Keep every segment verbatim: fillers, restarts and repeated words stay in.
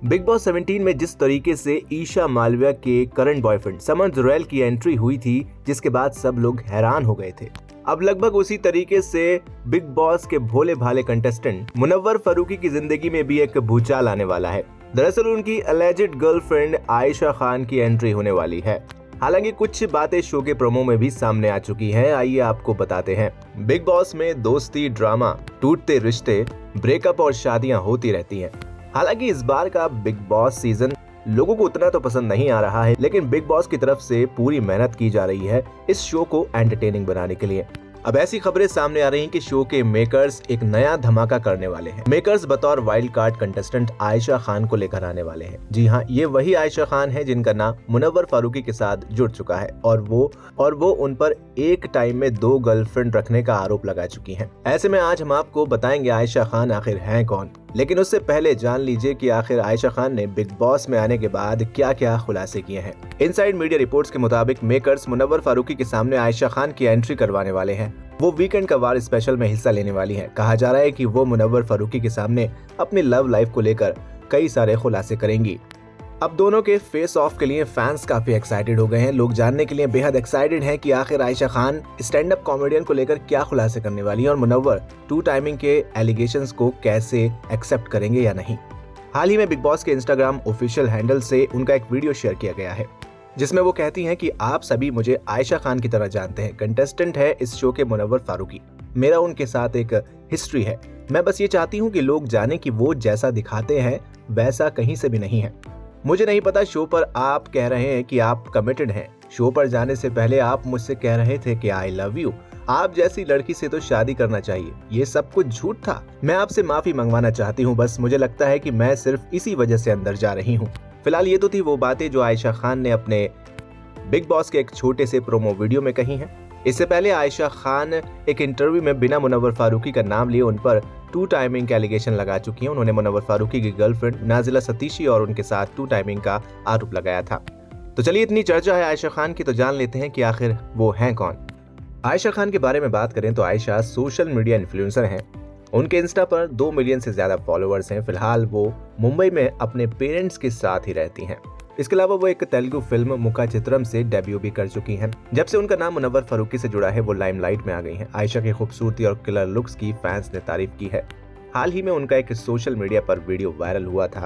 Big boss seventeen में जिस तरीके से ईशा मालविया के करंट बॉयफ्रेंड समन जुरैल की एंट्री हुई थी, जिसके बाद सब लोग हैरान हो गए थे। अब लगभग उसी तरीके से बिग बॉस के भोले भाले कंटेस्टेंट मुनव्वर फारूकी की जिंदगी में भी एक भूचाल आने वाला है। दरअसल उनकी अलेजिड गर्लफ्रेंड आयशा खान की एंट्री होने वाली है। हालांकि कुछ बातें शो के प्रोमो में भी सामने आ चुकी हैं, आइए आपको बताते हैं। बिग बॉस में दोस्ती, ड्रामा, टूटते रिश्ते, ब्रेकअप और शादियां होती रहती हैं। हालांकि इस बार का बिग बॉस सीजन लोगों को उतना तो पसंद नहीं आ रहा है, लेकिन बिग बॉस की तरफ से पूरी मेहनत की जा रही है इस शो को एंटरटेनिंग बनाने के लिए। अब ऐसी खबरें सामने आ रही हैं कि शो के मेकर्स एक नया धमाका करने वाले हैं। मेकर्स बतौर wild card contestant Ayesha Khan को लेकर आने वाले हैं। जी हाँ, ये वही आयशा खान है जिनका नाम मुनव्वर फारूकी के साथ जुड़ चुका है और वो और वो उन पर एक टाइम में दो गर्लफ्रेंड रखने का आरोप लगा चुकी हैं। ऐसे में आज हम आपको बताएंगे आयशा खान आखिर हैं कौन। लेकिन उससे पहले जान लीजिए कि आखिर आयशा खान ने बिग बॉस में आने के बाद क्या क्या खुलासे किए हैं। इनसाइड मीडिया रिपोर्ट्स के मुताबिक मेकर्स मुनव्वर फारूकी के सामने आयशा खान की एंट्री करवाने वाले हैं। वो वीकेंड का वार स्पेशल में हिस्सा लेने वाली हैं। कहा जा रहा है कि वो मुनव्वर फारूकी के सामने अपनी लव लाइफ को लेकर कई सारे खुलासे करेंगी। अब दोनों के फेस ऑफ के लिए फैंस काफी एक्साइटेड हो गए हैं। लोग जानने के लिए बेहद एक्साइटेड हैं कि आखिर Ayesha Khan stand up comedian को लेकर क्या खुलासे करने वाली है और मुनव्वर टू टाइमिंग के एलिगेशंस को कैसे एक्सेप्ट करेंगे या नहीं। हाल ही में बिग बॉस के इंस्टाग्राम ऑफिशियल हैंडल से उनका एक वीडियो शेयर किया गया है, जिसमें वो कहती हैं कि आप सभी मुझे आयशा खान की तरह जानते हैं। कंटेस्टेंट है इस शो के मुनव्वर फारूकी। मेरा उनके साथ एक हिस्ट्री है। मैं बस ये चाहती हूँ कि लोग जाने कि वो जैसा दिखाते हैं वैसा कहीं से भी नहीं है। मुझे नहीं पता शो पर आप कह रहे हैं कि आप कमिटेड हैं। शो पर जाने से पहले आप मुझसे कह रहे थे कि आई लव यू। आप जैसी लड़की से तो शादी करना चाहिए। ये सब कुछ झूठ था। मैं आपसे माफी मंगवाना चाहती हूँ। बस मुझे लगता है कि मैं सिर्फ इसी वजह से अंदर जा रही हूँ। फिलहाल ये तो थी वो बातें जो आयशा खान ने अपने बिग बॉस के एक छोटे से प्रोमो वीडियो में कही हैं। इससे पहले आयशा खान एक इंटरव्यू में बिना मुनव्वर फारूकी का नाम लिए उन पर टू टाइमिंग का एलिगेशन लगा चुकी हैं। उन्होंने मुनव्वर फारूकी की गर्लफ्रेंड नाजिला सतीशी और उनके साथ टू टाइमिंग का आरोप लगाया था। तो चलिए, इतनी चर्चा है आयशा खान की, तो जान लेते हैं कि आखिर वो हैं कौन। आयशा खान के बारे में बात करें तो आयशा सोशल मीडिया इन्फ्लुएंसर हैं। उनके इंस्टा पर दो मिलियन से ज्यादा फॉलोअर्स हैं। फिलहाल वो मुंबई में अपने पेरेंट्स के साथ ही रहती हैं। इसके अलावा वो एक तेलुगु फिल्म मुका चित्रम से डेब्यू भी कर चुकी हैं। जब से उनका नाम मुनव्वर फारूकी से जुड़ा है, वो लाइमलाइट में आ गई हैं। आयशा की खूबसूरती और किलर लुक्स की फैंस ने तारीफ की है। हाल ही में उनका एक सोशल मीडिया पर वीडियो वायरल हुआ था,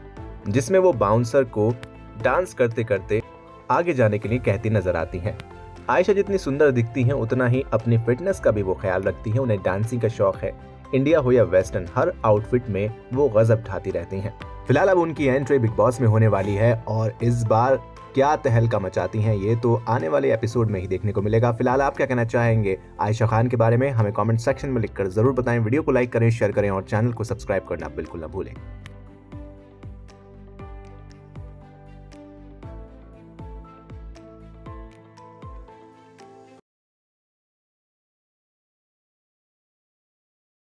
जिसमें वो बाउंसर को डांस करते करते आगे जाने के लिए कहती नजर आती हैं। आयशा जितनी सुंदर दिखती हैं, उतना ही अपनी फिटनेस का भी वो ख्याल रखती हैं। उन्हें डांसिंग का शौक है। इंडिया हो या वेस्टर्न, हर आउटफिट में वो गजब ढाती रहती हैं। फिलहाल अब उनकी एंट्री बिग बॉस में होने वाली है और इस बार क्या तहलका मचाती हैं, ये तो आने वाले एपिसोड में ही देखने को मिलेगा। फिलहाल आप क्या कहना चाहेंगे आयशा खान के बारे में, हमें कमेंट सेक्शन में लिखकर जरूर बताएं। वीडियो को लाइक करें, शेयर करें और चैनल को सब्सक्राइब करना बिल्कुल न भूलें।